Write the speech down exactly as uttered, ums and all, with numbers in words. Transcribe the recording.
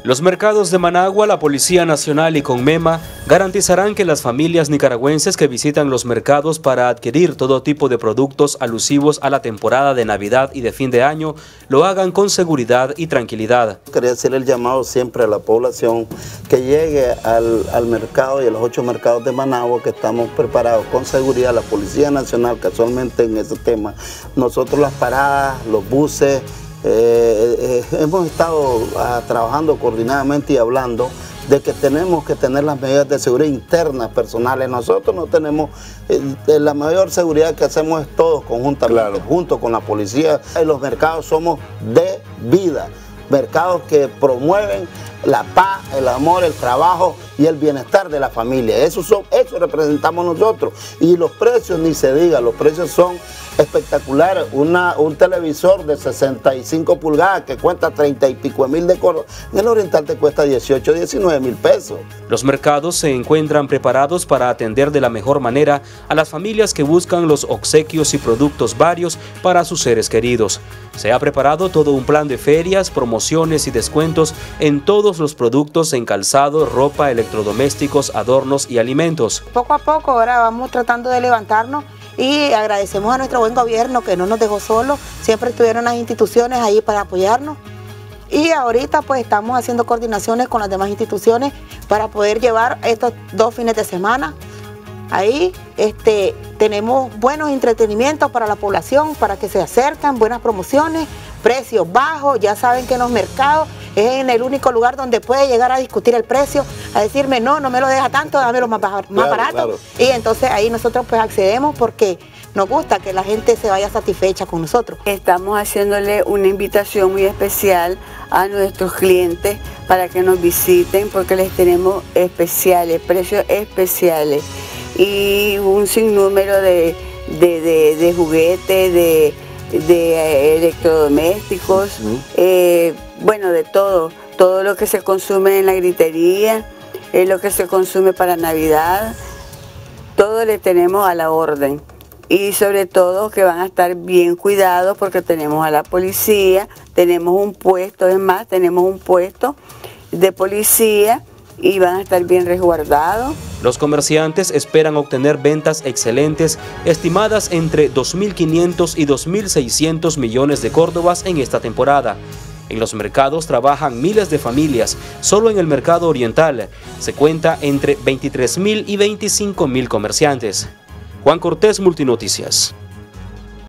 Los mercados de Managua, la Policía Nacional y Conmema garantizarán que las familias nicaragüenses que visitan los mercados para adquirir todo tipo de productos alusivos a la temporada de Navidad y de fin de año lo hagan con seguridad y tranquilidad. Quería hacer el llamado siempre a la población que llegue al, al mercado y a los ocho mercados de Managua, que estamos preparados con seguridad. La Policía Nacional, casualmente en ese tema, nosotros las paradas, los buses, Eh, eh, hemos estado uh, trabajando coordinadamente y hablando de que tenemos que tener las medidas de seguridad internas, personales. Nosotros no tenemos, eh, la mayor seguridad que hacemos es todos conjuntamente, claro, junto con la policía. En los mercados somos de vida, mercados que promueven la paz, el amor, el trabajo y el bienestar de la familia. Eso, son, eso representamos nosotros. Y los precios, ni se diga, los precios son espectaculares. Una, un televisor de sesenta y cinco pulgadas que cuesta treinta y pico mil de Córdoba, en el Oriental te cuesta dieciocho, diecinueve mil pesos. Los mercados se encuentran preparados para atender de la mejor manera a las familias que buscan los obsequios y productos varios para sus seres queridos. Se ha preparado todo un plan de ferias, promociones y descuentos en todos los productos en calzado, ropa, electrodomésticos, adornos y alimentos. Poco a poco ahora vamos tratando de levantarnos y agradecemos a nuestro buen gobierno que no nos dejó solos, siempre estuvieron las instituciones ahí para apoyarnos. Y ahorita pues estamos haciendo coordinaciones con las demás instituciones para poder llevar estos dos fines de semana. Ahí este, tenemos buenos entretenimientos para la población, para que se acercan, buenas promociones, precios bajos. Ya saben que en los mercados es en el único lugar donde puede llegar a discutir el precio, a decirme no, no me lo deja tanto, dámelo más, más claro, barato. Claro. Y entonces ahí nosotros pues accedemos porque nos gusta que la gente se vaya satisfecha con nosotros. Estamos haciéndole una invitación muy especial a nuestros clientes para que nos visiten porque les tenemos especiales, precios especiales y un sinnúmero de, de, de, de juguetes, de, de electrodomésticos, uh-huh. eh, bueno, de todo, todo lo que se consume en la gritería, es lo que se consume para Navidad, todo le tenemos a la orden. Y sobre todo que van a estar bien cuidados porque tenemos a la policía, tenemos un puesto, es más, tenemos un puesto de policía y van a estar bien resguardados. Los comerciantes esperan obtener ventas excelentes, estimadas entre dos mil quinientos y dos mil seiscientos millones de córdobas en esta temporada. En los mercados trabajan miles de familias. Solo en el mercado oriental se cuenta entre veintitrés mil y veinticinco mil comerciantes. Juan Cortés, Multinoticias.